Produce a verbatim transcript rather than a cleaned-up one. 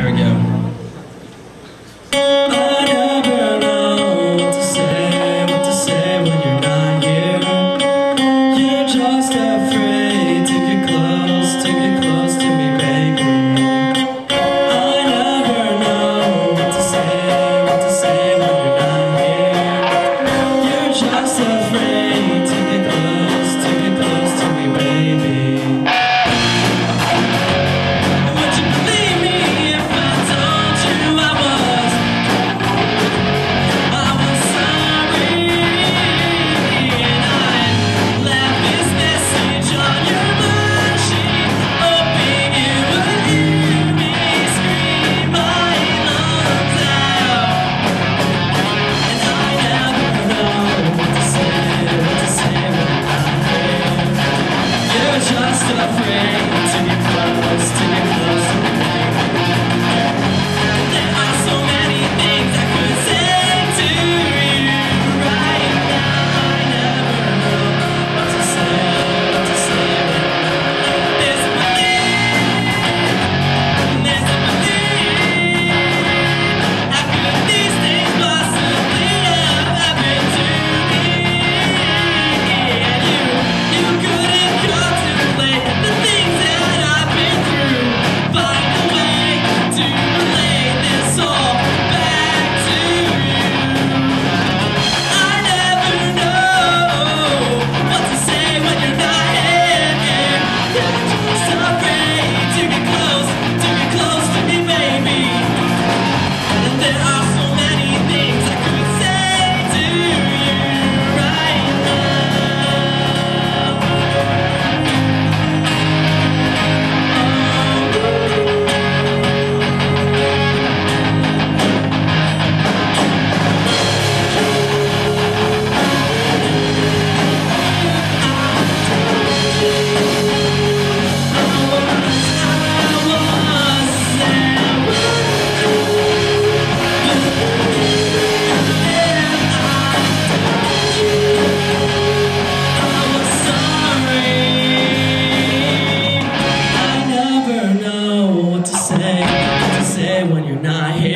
we go. I never know what to say, what to say when you're not here. You're just afraid to get close, to get close to me, baby. I never know what to say, what to say when you're not here. You're just afraid to get close, to get close to me, baby. Just afraid to get close, to get close to me, baby. There are so many things I could say to you right now. I never know what to say, what to say. There's a belief, there's a belief. How could these things possibly have happened to me? And you, you couldn't come to the things that I've been through. Find a way to relate this all back to you. I never know what to say when you're not here. You're just afraid to get close, to get close to me, baby. And there are so many things I could say to you right when you're not here.